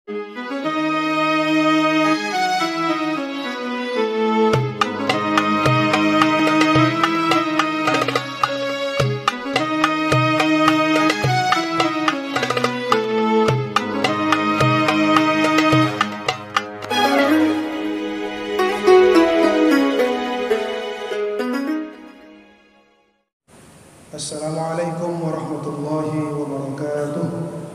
Assalamualaikum warahmatullahi wabarakatuh.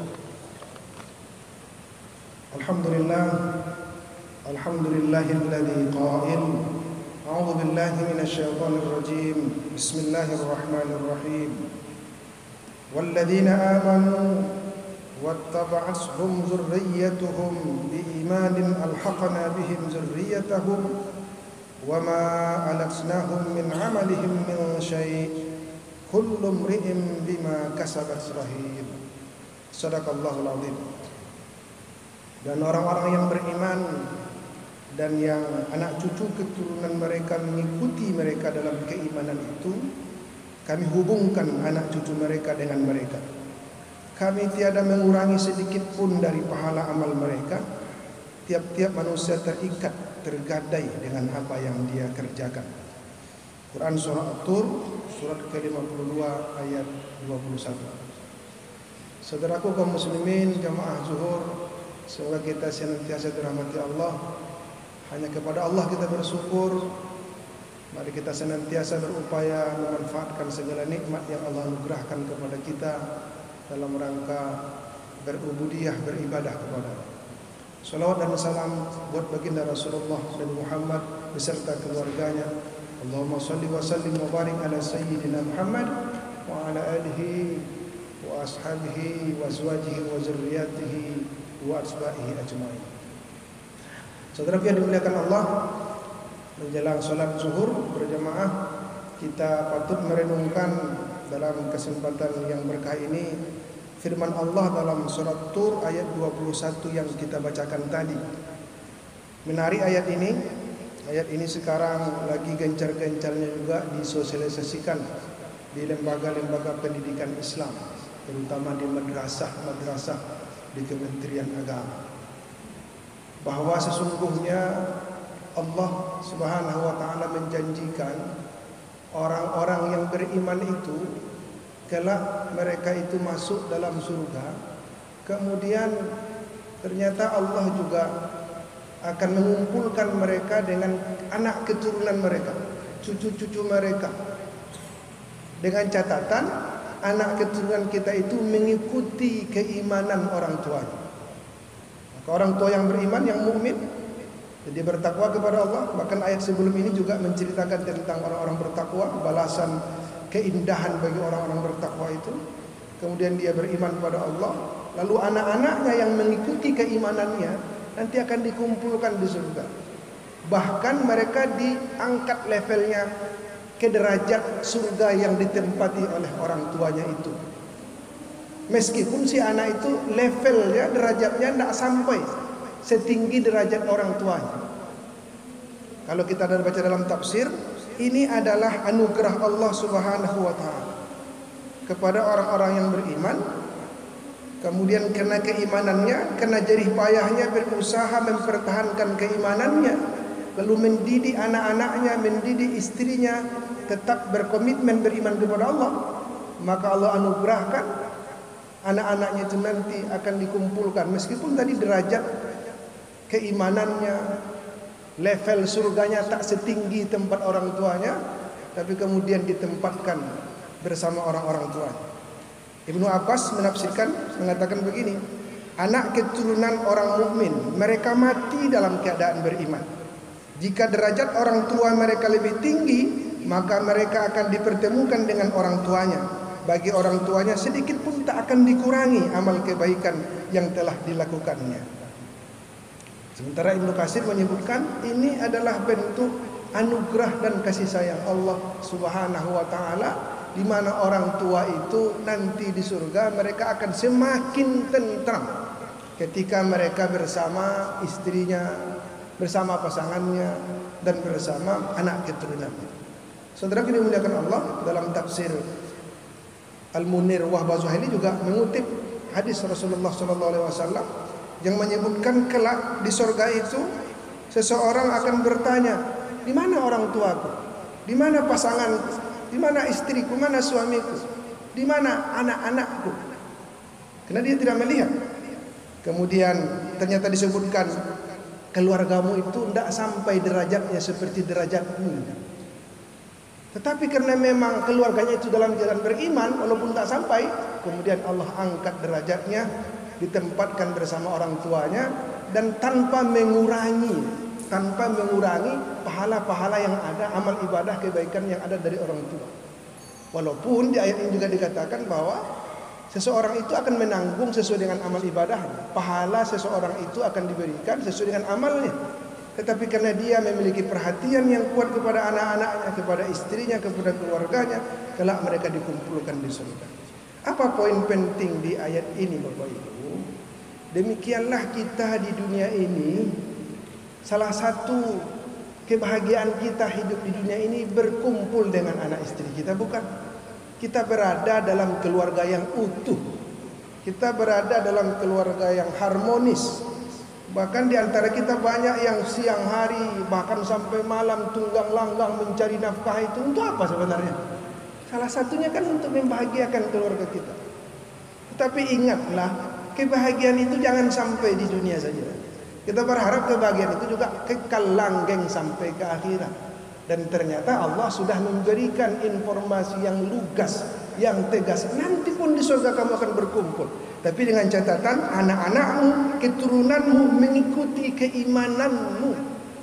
Alhamdulillahilladzi qail a'udzu billahi minasy syaithanir rajim. Bismillahirrahmanirrahim. Walladzina amanu wattaba'athum dzurriyyatuhum biimanin alhaqna bihim dzurriyyatahum wama alatnahum min 'amalihim min syai'. Kullu mri'in bima kasabat rahim. Shadaqallahul azim. Dan orang-orang yang beriman dan yang anak cucu keturunan mereka mengikuti mereka dalam keimanan itu, kami hubungkan anak cucu mereka dengan mereka. Kami tiada mengurangi sedikit pun dari pahala amal mereka. Tiap-tiap manusia terikat, tergadai dengan apa yang dia kerjakan. Quran surah At-Tur surat ke-52 ayat 21. Saudaraku kaum muslimin jamaah zuhur, semoga kita senantiasa dirahmati Allah. Hanya kepada Allah kita bersyukur. Mari kita senantiasa berupaya memanfaatkan segala nikmat yang Allah anugerahkan kepada kita dalam rangka berubudiyah, beribadah kepada Allah. Salawat dan salam buat baginda Rasulullah Nabi Muhammad beserta keluarganya. Allahumma salli wa sallim wa barik ala sayyidina Muhammad wa ala alihi wa ashabihi wa azwajihi wa zurriyatihi wa asbahihi ajma'in. Saudara yang dimuliakan Allah, menjelang salat zuhur berjamaah, kita patut merenungkan dalam kesempatan yang berkah ini firman Allah dalam surat Tur ayat 21 yang kita bacakan tadi. Menarik ayat ini. Ayat ini sekarang lagi gencar-gencarnya juga disosialisasikan di lembaga-lembaga pendidikan Islam, terutama di madrasah-madrasah di Kementerian Agama. Bahwa sesungguhnya Allah Subhanahu wa taala menjanjikan orang-orang yang beriman itu kelak mereka itu masuk dalam surga. Kemudian ternyata Allah juga akan mengumpulkan mereka dengan anak keturunan mereka, cucu-cucu mereka. Dengan catatan anak keturunan kita itu mengikuti keimanan orang tuanya. Maka orang tua yang beriman, yang mukmin, jadi bertakwa kepada Allah. Bahkan ayat sebelum ini juga menceritakan tentang orang-orang bertakwa, balasan keindahan bagi orang-orang bertakwa itu. Kemudian dia beriman kepada Allah, lalu anak-anaknya yang mengikuti keimanannya nanti akan dikumpulkan di surga. Bahkan mereka diangkat levelnya ke derajat surga yang ditempati oleh orang tuanya itu. Meskipun si anak itu levelnya, derajatnya tidak sampai setinggi derajat orang tuanya. Kalau kita baca dalam tafsir, ini adalah anugerah Allah Subhanahu wa taala kepada orang-orang yang beriman. Kemudian karena keimanannya, karena jerih payahnya berusaha mempertahankan keimanannya, lalu mendidik anak-anaknya, mendidik istrinya tetap berkomitmen beriman kepada Allah, maka Allah anugerahkan anak-anaknya itu nanti akan dikumpulkan. Meskipun tadi derajat keimanannya, level surganya tak setinggi tempat orang tuanya, tapi kemudian ditempatkan bersama orang-orang tuanya. Ibnu Abbas menafsirkan, mengatakan begini, anak keturunan orang mukmin mereka mati dalam keadaan beriman. Jika derajat orang tua mereka lebih tinggi, maka mereka akan dipertemukan dengan orang tuanya. Bagi orang tuanya sedikit pun tak akan dikurangi amal kebaikan yang telah dilakukannya. Sementara Ibnu Katsir menyebutkan ini adalah bentuk anugerah dan kasih sayang Allah Subhanahu wa taala, di mana orang tua itu nanti di surga mereka akan semakin tentram ketika mereka bersama istrinya, bersama pasangannya, dan bersama anak keturunannya. Saudara yang dimuliakan Allah, dalam tafsir Al-Munir Wahbah Zuhaili juga mengutip hadis Rasulullah SAW yang menyebutkan kelak di surga itu seseorang akan bertanya, di mana orang tuaku? Di mana pasanganku? Di mana istriku? Mana suamiku? Di mana anak-anakku? Karena dia tidak melihat. Kemudian ternyata disebutkan, keluargamu itu tidak sampai derajatnya seperti derajatmu. Tetapi karena memang keluarganya itu dalam jalan beriman, walaupun tak sampai, kemudian Allah angkat derajatnya, ditempatkan bersama orang tuanya, dan tanpa mengurangi pahala-pahala yang ada, amal ibadah kebaikan yang ada dari orang tua. Walaupun di ayat ini juga dikatakan bahwa seseorang itu akan menanggung sesuai dengan amal ibadahnya. Pahala seseorang itu akan diberikan sesuai dengan amalnya. Tetapi karena dia memiliki perhatian yang kuat kepada anak-anaknya, kepada istrinya, kepada keluarganya, kelak mereka dikumpulkan di surga. Apa poin penting di ayat ini, Bapak Ibu? Demikianlah kita di dunia ini, salah satu kebahagiaan kita hidup di dunia ini berkumpul dengan anak istri kita, bukan? Kita berada dalam keluarga yang utuh. Kita berada dalam keluarga yang harmonis. Bahkan di antara kita banyak yang siang hari bahkan sampai malam tunggang langgang mencari nafkah. Itu untuk apa sebenarnya? Salah satunya kan untuk membahagiakan keluarga kita. Tetapi ingatlah, kebahagiaan itu jangan sampai di dunia saja. Kita berharap kebahagiaan itu juga kekal langgeng sampai ke akhirat. Dan ternyata Allah sudah memberikan informasi yang lugas, yang tegas. Nanti pun di surga kamu akan berkumpul. Tapi dengan catatan anak-anakmu, keturunanmu mengikuti keimananmu.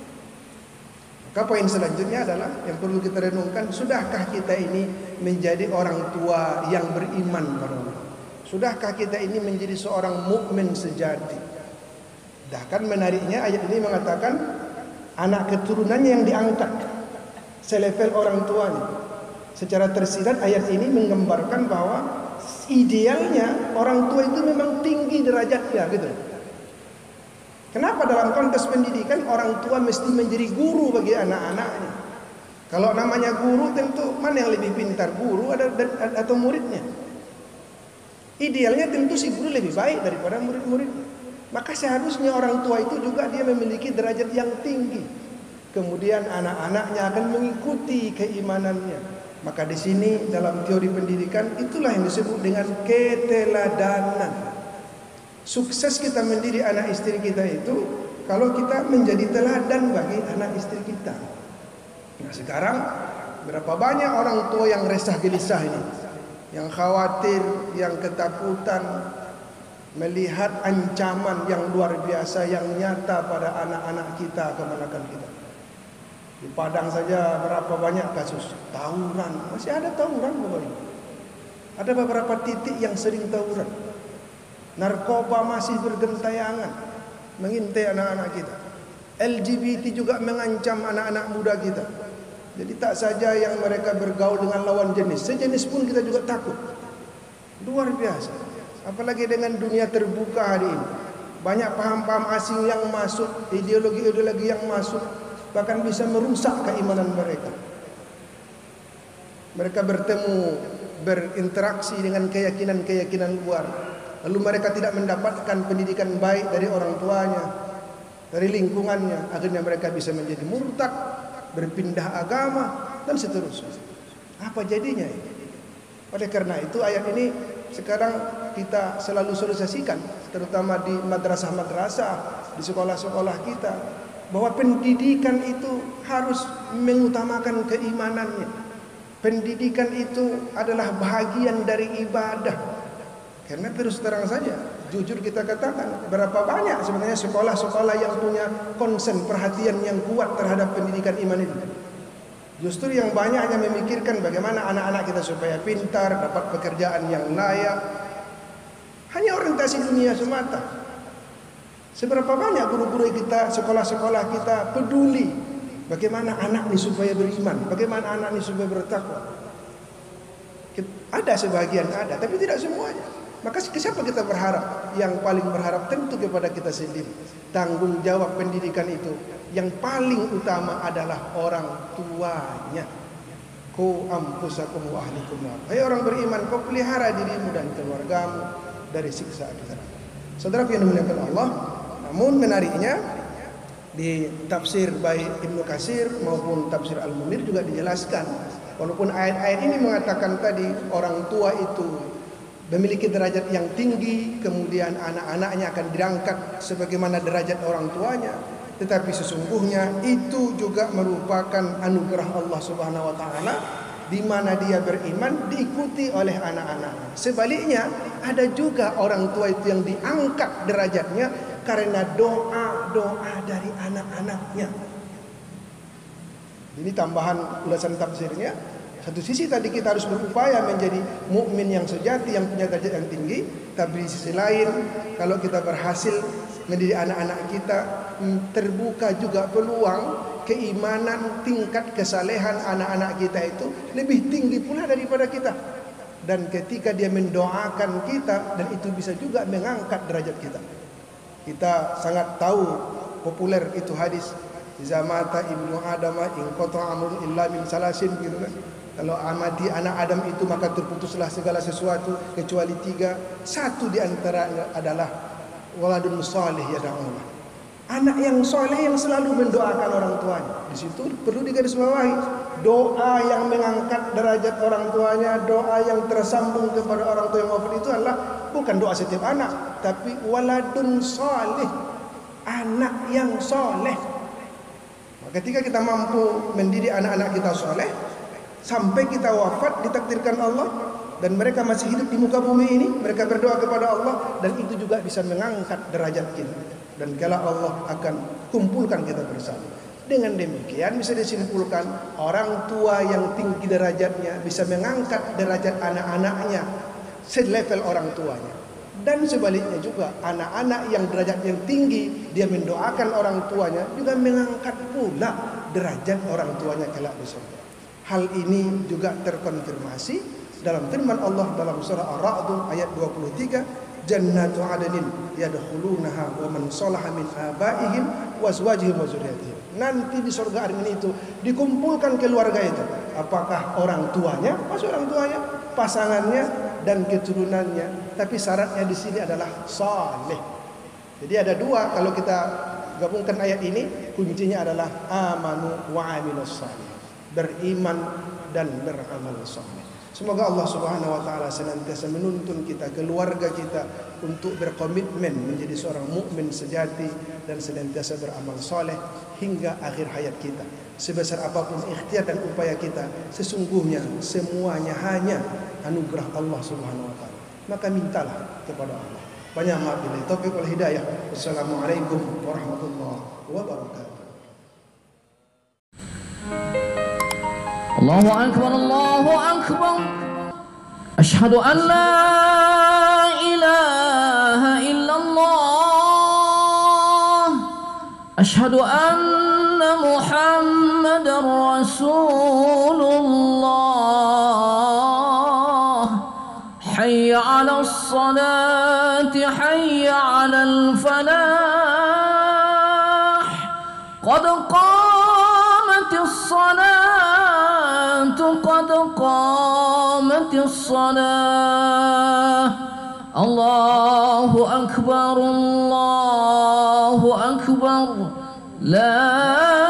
Maka poin selanjutnya adalah yang perlu kita renungkan, sudahkah kita ini menjadi orang tua yang beriman pada Allah? Sudahkah kita ini menjadi seorang mukmin sejati? Bahkan menariknya ayat ini mengatakan anak keturunannya yang diangkat selevel orang tuanya. Secara tersirat ayat ini menggambarkan bahwa idealnya orang tua itu memang tinggi derajatnya, gitu. Kenapa dalam konteks pendidikan orang tua mesti menjadi guru bagi anak-anaknya? Kalau namanya guru tentu mana yang lebih pintar, guru atau muridnya? Idealnya tentu si guru lebih baik daripada murid-muridnya. Maka seharusnya orang tua itu juga dia memiliki derajat yang tinggi. Kemudian anak-anaknya akan mengikuti keimanannya. Maka di sini dalam teori pendidikan itulah yang disebut dengan keteladanan. Sukses kita mendidik anak istri kita itu kalau kita menjadi teladan bagi anak istri kita. Nah sekarang berapa banyak orang tua yang resah gelisah ini, yang khawatir, yang ketakutan melihat ancaman yang luar biasa yang nyata pada anak-anak kita, keponakan kita. Di Padang saja berapa banyak kasus tawuran, masih ada tawuran, Bapak Ibu. Ada beberapa titik yang sering tawuran. Narkoba masih bergentayangan mengintai anak-anak kita. LGBT juga mengancam anak-anak muda kita. Jadi tak saja yang mereka bergaul dengan lawan jenis, sejenis pun kita juga takut. Luar biasa. Apalagi dengan dunia terbuka hari ini. Banyak paham-paham asing yang masuk, ideologi-ideologi yang masuk, bahkan bisa merusak keimanan mereka. Mereka bertemu, berinteraksi dengan keyakinan-keyakinan luar. Lalu mereka tidak mendapatkan pendidikan baik dari orang tuanya, dari lingkungannya. Akhirnya mereka bisa menjadi murtad, berpindah agama, dan seterusnya. Apa jadinya ini? Oleh karena itu ayat ini sekarang kita selalu sosialisasikan, terutama di madrasah-madrasah, di sekolah-sekolah kita, bahwa pendidikan itu harus mengutamakan keimanannya. Pendidikan itu adalah bahagian dari ibadah. Karena terus terang saja, jujur kita katakan, berapa banyak sebenarnya sekolah-sekolah yang punya konsen, perhatian yang kuat terhadap pendidikan iman itu. Justru yang banyak hanya memikirkan bagaimana anak-anak kita supaya pintar, dapat pekerjaan yang layak. Hanya orientasi dunia semata. Seberapa banyak guru-guru kita, sekolah-sekolah kita peduli bagaimana anak ini supaya beriman, bagaimana anak ini supaya bertakwa. Ada sebagian ada, tapi tidak semuanya. Maka siapa kita berharap? Yang paling berharap tentu kepada kita sendiri. Tanggung jawab pendidikan itu yang paling utama adalah orang tuanya. Qu anfusakum wa ahlikum nar. Hai orang beriman, kau pelihara dirimu dan keluargamu dari siksa akhirat. Saudara yang dimuliakan Allah, Namun menariknya di tafsir baik Ibnu Katsir maupun tafsir Al-Munir juga dijelaskan, walaupun ayat-ayat ini mengatakan tadi orang tua itu memiliki derajat yang tinggi, kemudian anak-anaknya akan diangkat sebagaimana derajat orang tuanya, tetapi sesungguhnya itu juga merupakan anugerah Allah Subhanahu wa taala, di mana dia beriman diikuti oleh anak-anak. Sebaliknya ada juga orang tua itu yang diangkat derajatnya karena doa-doa dari anak-anaknya. Ini tambahan ulasan tafsirnya. Satu sisi tadi kita harus berupaya menjadi mukmin yang sejati, yang punya derajat yang tinggi, tapi di sisi lain kalau kita berhasil mendidik anak-anak kita, terbuka juga peluang keimanan, tingkat kesalehan anak-anak kita itu lebih tinggi pula daripada kita. Dan ketika dia mendoakan kita, dan itu bisa juga mengangkat derajat kita. Kita sangat tahu populer itu hadis, iza mata ibnu Adam in qata amrun illa min salasin, gitu kan. Kalau mati anak Adam itu maka terputuslah segala sesuatu kecuali 3. Satu di antara adalah waladun salih yad'ulah. Anak yang soleh yang selalu mendoakan orang tuanya. Di situ perlu digarisbawahi, doa yang mengangkat derajat orang tuanya, doa yang tersambung kepada orang tua yang wafat itu adalah bukan doa setiap anak, tapi waladun salih, anak yang soleh. Ketika kita mampu mendidik anak-anak kita soleh, sampai kita wafat ditakdirkan Allah dan mereka masih hidup di muka bumi ini, mereka berdoa kepada Allah, dan itu juga bisa mengangkat derajat kita. Dan kala Allah akan kumpulkan kita bersama. Dengan demikian bisa disimpulkan orang tua yang tinggi derajatnya bisa mengangkat derajat anak-anaknya selevel orang tuanya. Dan sebaliknya juga anak-anak yang derajat yang tinggi dia mendoakan orang tuanya juga mengangkat pula derajat orang tuanya kelak di surga. Hal ini juga terkonfirmasi dalam firman Allah dalam surah Ar-Ra'd ayat 23, jannatu adnin yadkhulunaha wa man salaha min abaihim wa azwajihim wa dzurriyyatihim. Nanti di surga adnin itu dikumpulkan keluarga itu, apakah orang tuanya, masuk orang tuanya, pasangannya dan keturunannya, tapi syaratnya di sini adalah saleh. Jadi ada dua, kalau kita gabungkan ayat ini kuncinya adalah amanu wa amilus salih, beriman dan beramal saleh. Semoga Allah Subhanahu wa taala senantiasa menuntun kita, keluarga kita untuk berkomitmen menjadi seorang mukmin sejati dan senantiasa beramal soleh hingga akhir hayat kita. Sebesar apapun ikhtiar dan upaya kita, sesungguhnya semuanya hanya anugerah Allah Subhanahu wa taala. Maka mintalah kepada Allah. Banyak maaf bila taufik wal hidayah. Wassalamualaikum warahmatullahi wabarakatuh. Allahu akbar, Allahu akbar. Asyhadu an la ilaha illallah. Asyhadu anna Muhammadar Rasulullah. Hayya 'alas salati, hayya 'alal falah. Qad qamatis salat, قد قامت الصلاة. الله أكبر، الله أكبر. لا